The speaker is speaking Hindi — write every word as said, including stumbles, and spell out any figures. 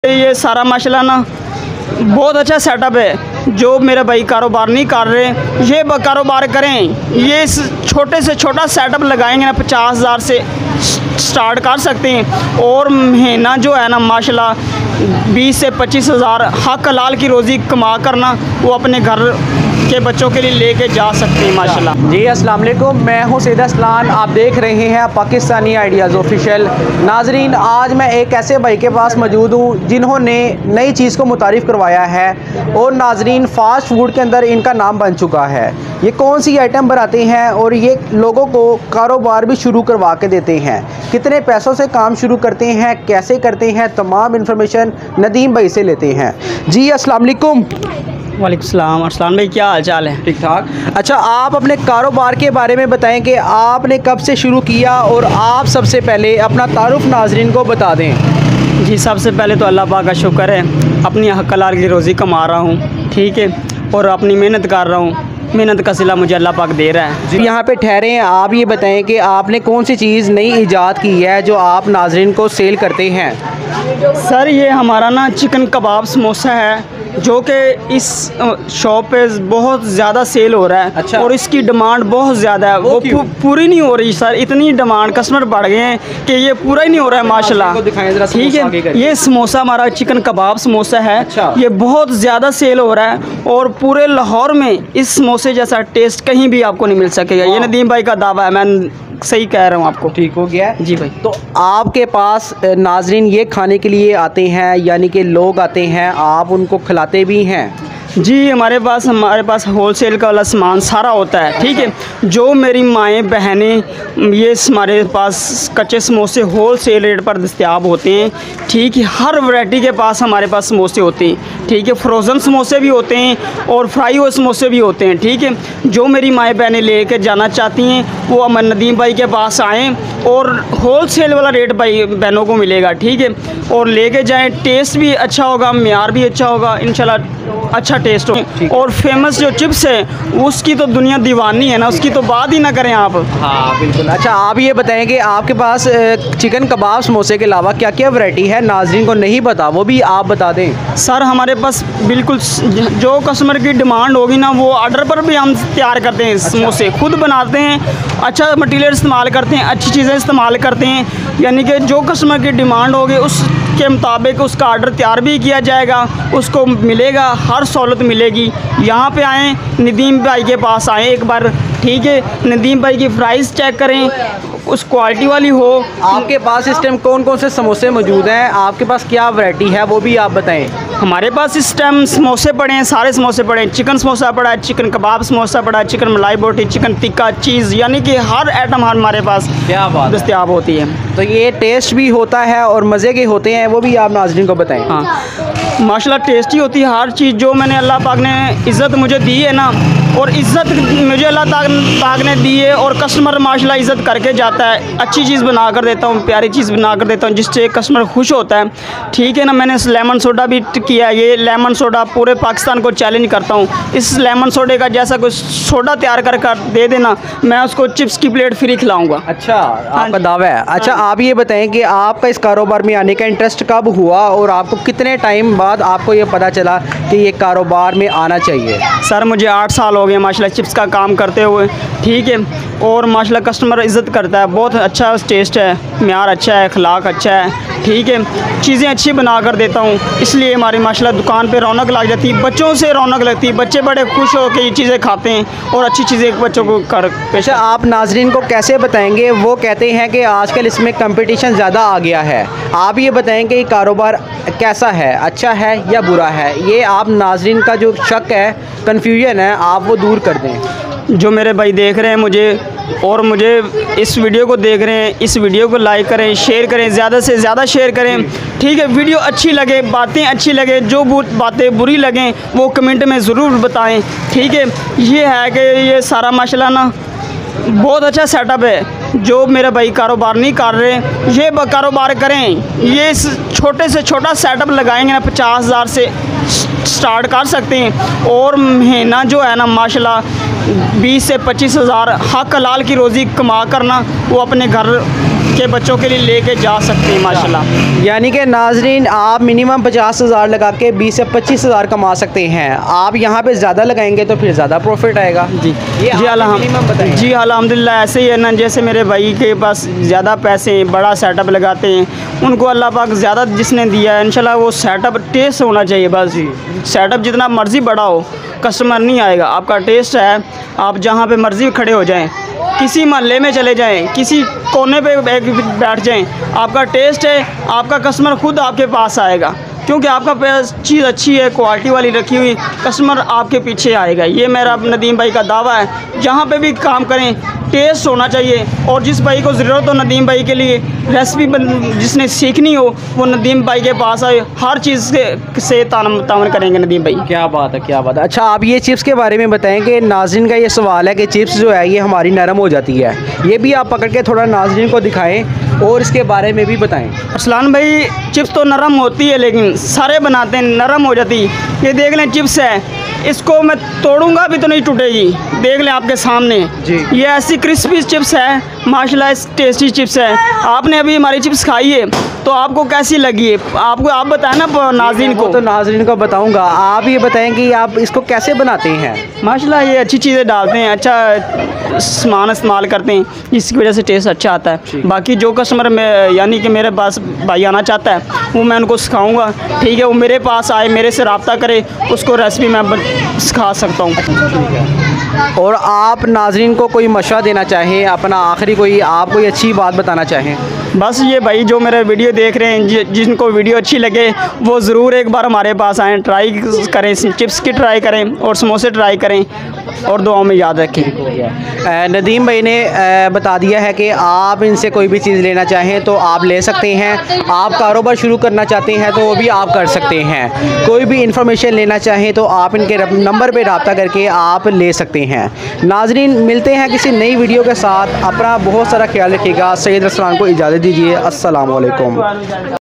ये सारा माशाल्लाह ना बहुत अच्छा सेटअप है। जो मेरे भाई कारोबार नहीं कर रहे ये कारोबार करें। ये इस छोटे से छोटा सेटअप लगाएंगे ना पचास हज़ार से स्टार्ट कर सकते हैं और महीना जो है ना माशाल्लाह बीस से पच्चीस हज़ार हक हलाल की रोज़ी कमा करना वो अपने घर के बच्चों के लिए लेके जा सकते हैं माशाल्लाह। जी अस्सलाम वालेकुम, मैं हूं सैयद असलान, आप देख रहे हैं पाकिस्तानी आइडियाज़ ऑफिशियल। नाजरीन, आज मैं एक ऐसे भाई के पास मौजूद हूं जिन्होंने नई चीज़ को मुतारिफ़ करवाया है और नाजरीन फ़ास्ट फूड के अंदर इनका नाम बन चुका है। ये कौन सी आइटम बनाते हैं और ये लोगों को कारोबार भी शुरू करवा के देते हैं। कितने पैसों से काम शुरू करते हैं, कैसे करते हैं, तमाम इन्फॉर्मेशन नदीम भाई से लेते हैं। जी अस्सलाम वालेकुम। वालेकुम सलाम। अरसलान भाई क्या हाल चाल है? ठीक ठाक। अच्छा, आप अपने कारोबार के बारे में बताएं कि आपने कब से शुरू किया और आप सबसे पहले अपना तारुफ नाजरीन को बता दें। जी सबसे पहले तो अल्लाह पाक का शुक्र है, अपनी हक हलाल की रोज़ी कमा रहा हूँ, ठीक है, और अपनी मेहनत कर रहा हूँ। मेहनत का सिला मुझे अल्लाह पाक दे रहा है। जी यहाँ पे ठहरे हैं, आप ये बताएं कि आपने कौन सी चीज़ नई ईजाद की है जो आप नाजरीन को सेल करते हैं। सर ये हमारा ना चिकन कबाब समोसा है जो कि इस शॉप पे बहुत ज़्यादा सेल हो रहा है। अच्छा। और इसकी डिमांड बहुत ज़्यादा है, वो पू, पूरी नहीं हो रही सर। इतनी डिमांड कस्टमर बढ़ गए हैं कि ये पूरा ही नहीं हो रहा है माशाल्लाह। ठीक है, ये समोसा हमारा चिकन कबाब समोसा है। अच्छा। ये बहुत ज़्यादा सेल हो रहा है और पूरे लाहौर में इस समोसे जैसा टेस्ट कहीं भी आपको नहीं मिल सकेगा। ये नदीम भाई का दावा है, मैं सही कह रहा हूँ आपको। ठीक हो गया जी भाई। तो आपके पास नाजरीन ये खाने के लिए आते हैं, यानी कि लोग आते हैं, आप उनको खिलाते भी हैं? जी हमारे पास हमारे पास होलसेल का वाला सामान सारा होता है। ठीक है, जो मेरी माएँ बहनें ये हमारे पास कच्चे समोसे होलसेल रेट पर दस्तयाब होते हैं। ठीक है, हर वैरायटी के पास हमारे पास समोसे होते हैं। ठीक है, फ्रोज़न समोसे भी होते हैं और फ्राई हुए समोसे भी होते हैं। ठीक है, जो मेरी माएँ बहनें ले कर जाना चाहती हैं वो अमन नदीम भाई के पास आएँ और होलसेल वाला रेट भाई बहनों को मिलेगा। ठीक है, और लेके जाएँ, टेस्ट भी अच्छा होगा, म्यार भी अच्छा होगा, इंशाल्लाह अच्छा टेस्ट हो। और फेमस जो चिप्स है उसकी तो दुनिया दीवानी है ना, उसकी तो बात ही ना करें आप। हाँ बिल्कुल। अच्छा, आप ये बताएं कि आपके पास चिकन कबाब समोसे के अलावा क्या क्या वैरायटी है, नाजरीन को नहीं पता, वो भी आप बता दें। सर हमारे पास बिल्कुल जो कस्टमर की डिमांड होगी ना वो ऑर्डर पर भी हम तैयार करते हैं। समोसे खुद बनाते हैं, अच्छा मटेरियल इस्तेमाल करते हैं, अच्छी चीज़ें इस्तेमाल करते हैं, यानी कि जो कस्टमर की डिमांड होगी उसके मुताबिक उसका ऑर्डर तैयार भी किया जाएगा, उसको मिलेगा, हर सहूलत मिलेगी। यहाँ पे आएँ, नदीम भाई के पास आएँ एक बार। ठीक है, नदीम भाई की प्राइस चेक करें, उस क्वालिटी वाली हो। आपके पास इस टाइम कौन कौन से समोसे मौजूद हैं, आपके पास क्या वैरायटी है वो भी आप बताएं। हमारे पास इस टाइम समोसे पड़े हैं, सारे समोसे पड़े हैं। चिकन समोसा पड़ा है, चिकन कबाब समोसा पड़ा है, चिकन मलाई बोटी, चिकन टिक्का, चीज़, यानी कि हर आइटम हमारे पास क्या बात दस्तयाब होती है। तो ये टेस्ट भी होता है और मज़े के होते हैं, वो भी आप नाज़रीन को बताएं। हाँ माशाल्लाह टेस्टी होती है हर चीज़। जो मैंने अल्लाह पाक ने इज़्ज़त मुझे दी है ना, और इज़्ज़त मुझे अल्लाह पाक ने दी है और कस्टमर माशाल्लाह इज़्ज़त करके जाता है। अच्छी चीज़ बना कर देता हूँ, प्यारी चीज़ बना कर देता हूँ जिससे कस्टमर खुश होता है। ठीक है ना, मैंने लेमन सोडा भी किया है। ये लेमन सोडा पूरे पाकिस्तान को चैलेंज करता हूँ, इस लेमन सोडे का जैसा कोई सोडा तैयार कर कर दे देना, मैं उसको चिप्स की प्लेट फ्री खिलाऊँगा। अच्छा, आपका दावा है। अच्छा, आप ये बताएं कि आपका इस कारोबार में आने का इंटरेस्ट कब हुआ और आपको कितने टाइम बाद आपको ये पता चला कि ये कारोबार में आना चाहिए? सर मुझे आठ साल हो गए माशाल्लाह चिप्स का काम करते हुए। ठीक है, और माशाल्लाह कस्टमर इज़्ज़त करता है, बहुत अच्छा टेस्ट है, म्यार अच्छा है, अखलाक अच्छा है। ठीक है, चीज़ें अच्छी बना कर देता हूँ, इसलिए हमारी माशाल्लाह दुकान पे रौनक लग जाती है, बच्चों से रौनक लगती है, बच्चे बड़े खुश हो के ये चीज़ें खाते हैं और अच्छी चीज़ें बच्चों को कर पेशा। आप नाजरीन को कैसे बताएंगे, वो कहते हैं कि आजकल इसमें कंपटीशन ज़्यादा आ गया है, आप ये बताएं कि कारोबार कैसा है, अच्छा है या बुरा है? ये आप नाजरीन का जो शक है, कन्फ्यूजन है, आप वो दूर कर दें। जो मेरे भाई देख रहे हैं मुझे और मुझे इस वीडियो को देख रहे हैं, इस वीडियो को लाइक करें, शेयर करें, ज़्यादा से ज़्यादा शेयर करें। ठीक है, वीडियो अच्छी लगे, बातें अच्छी लगे, जो बातें बुरी लगें वो कमेंट में ज़रूर बताएं। ठीक है, ये है कि ये सारा माशाल्लाह ना बहुत अच्छा सेटअप है। जो मेरे भाई कारोबार नहीं कर रहे ये कारोबार करें। ये इस छोटे से छोटा सेटअप लगाएंगे ना पचास हज़ार से स्टार्ट कर सकते हैं और महीना जो है ना माशाल्लाह बीस से पच्चीस हज़ार हक हलाल की रोज़ी कमा करना वो अपने घर के बच्चों के लिए लेके जा सकते हैं माशाल्लाह। यानी कि नाजरीन आप मिनिमम पचास हज़ार लगा के बीस से पच्चीस हज़ार कमा सकते हैं। आप यहाँ पे ज़्यादा लगाएंगे तो फिर ज़्यादा प्रॉफिट आएगा। जी ये जी अल्हम्दुलिल्लाह जी अल्हम्दुलिल्लाह ऐसे ही है ना। जैसे मेरे भाई के पास ज़्यादा पैसे हैं, बड़ा सेटअप लगाते हैं, उनको अल्लाह पाक ज़्यादा जिसने दिया है इंशाल्लाह वो सेटअप टेस्ट होना चाहिए बस। जी सेटअप जितना मर्ज़ी बड़ा हो कस्टमर नहीं आएगा। आपका टेस्ट है, आप जहाँ पे मर्ज़ी खड़े हो जाएं, किसी मोहल्ले में चले जाएं, किसी कोने पे बैठ जाएं, आपका टेस्ट है, आपका कस्टमर खुद आपके पास आएगा, क्योंकि आपका पास चीज़ अच्छी है, क्वालिटी वाली रखी हुई, कस्टमर आपके पीछे आएगा। ये मेरा नदीम भाई का दावा है। जहाँ पे भी काम करें टेस्ट होना चाहिए, और जिस भाई को ज़रूरत हो नदीम भाई के लिए रेसिपी जिसने सीखनी हो वो नदीम भाई के पास आए, हर चीज़ से, से तावन करेंगे नदीम भाई। क्या बात है, क्या बात है। अच्छा आप ये चिप्स के बारे में बताएं कि नाज़रीन का ये सवाल है कि चिप्स जो है ये हमारी नरम हो जाती है, ये भी आप पकड़ के थोड़ा नाज़रीन को दिखाएं और इसके बारे में भी बताएं। अरसलान भाई चिप्स तो नरम होती है लेकिन सारे बनाते हैं नरम हो जाती। ये देख लें चिप्स है, इसको मैं तोड़ूंगा भी तो नहीं टूटेगी, देख लें आपके सामने जी। ये ऐसी क्रिस्पी चिप्स है माशाल्लाह, टेस्टी चिप्स है। आपने अभी हमारी चिप्स खाई है तो आपको कैसी लगी है, आपको आप बताएं ना नाज़रीन को। तो नाज़रीन को बताऊंगा, आप ये बताएं कि आप इसको कैसे बनाते हैं। माशाल्लाह ये अच्छी चीज़ें डालते हैं, अच्छा सामान इस्तेमाल करते हैं, इसकी वजह से टेस्ट अच्छा आता है। बाकी जो कस्टमर में यानी कि मेरे पास भाई आना चाहता है वो मैं उनको सिखाऊंगा, ठीक है, वो मेरे पास आए, मेरे से रब्ता करे, उसको रेसिपी मैं सिखा सकता हूँ। और आप नाज़रीन को कोई मशवरा देना चाहें, अपना आखिरी कोई आप कोई अच्छी बात बताना चाहें। बस ये भाई जो मेरा वीडियो देख रहे हैं, जि, जिनको वीडियो अच्छी लगे वो ज़रूर एक बार हमारे पास आएँ, ट्राई करें, चिप्स की ट्राई करें और समोसे ट्राई करें, और दुआओं में याद रखें। नदीम भाई ने बता दिया है कि आप इनसे कोई भी चीज़ लेना चाहें तो आप ले सकते हैं। आप कारोबार शुरू करना चाहते हैं तो वो भी आप कर सकते हैं। कोई भी इंफॉर्मेशन लेना चाहें तो आप इनके नंबर पे रब्ता करके आप ले सकते हैं। नाजरीन मिलते हैं किसी नई वीडियो के साथ, अपना बहुत सारा ख्याल रखिएगा। सैयद अरसलान को इजाज़त दीजिए। अस्सलाम वालेकुम।